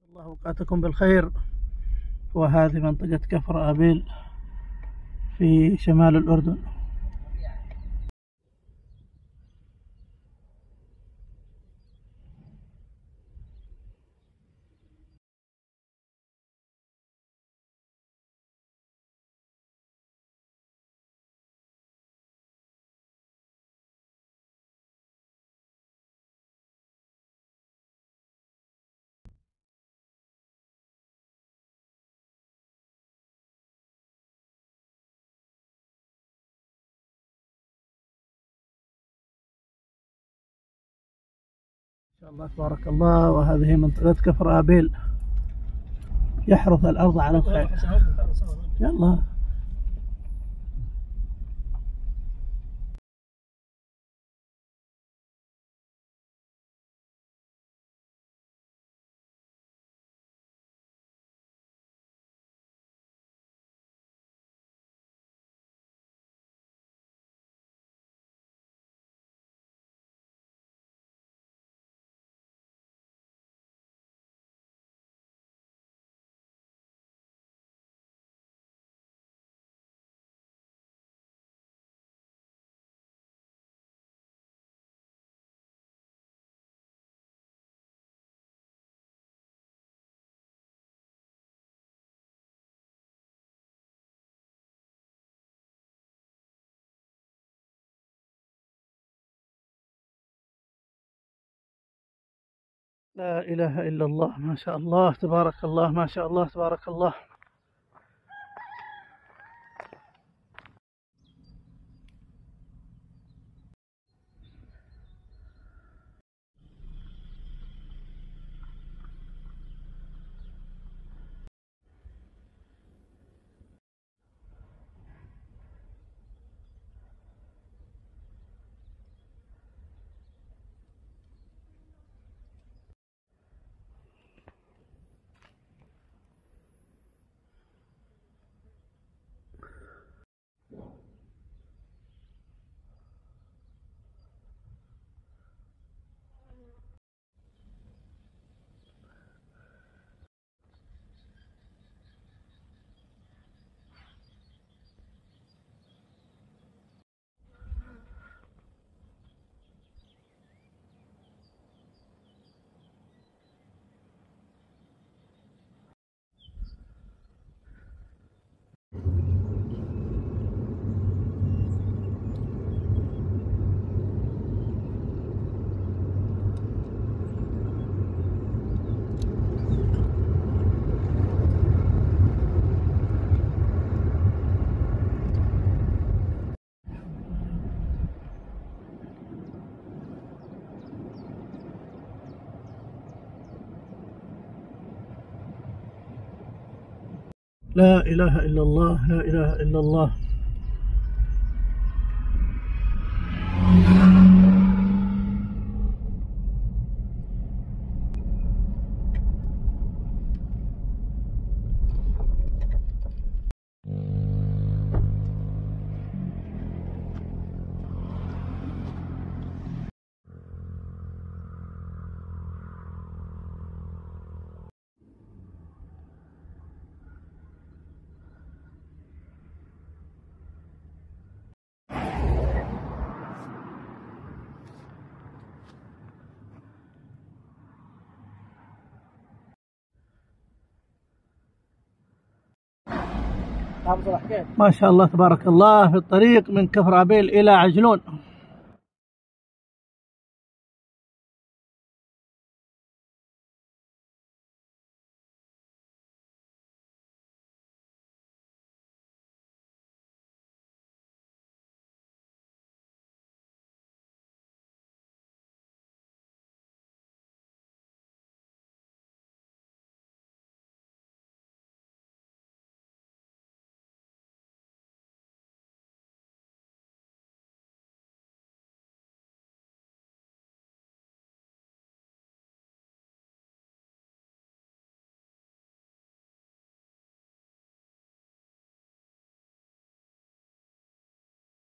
الله أوقاتكم بالخير. وهذه منطقة كفر آبيل في شمال الأردن. إن شاء الله تبارك الله. وهذه منطقة كفر آبيل، يحرث الأرض على الخير. يلا لا إله إلا الله، ما شاء الله تبارك الله، ما شاء الله تبارك الله. لا إله إلا الله، لا إله إلا الله. ما شاء الله تبارك الله، في الطريق من كفر آبيل إلى عجلون.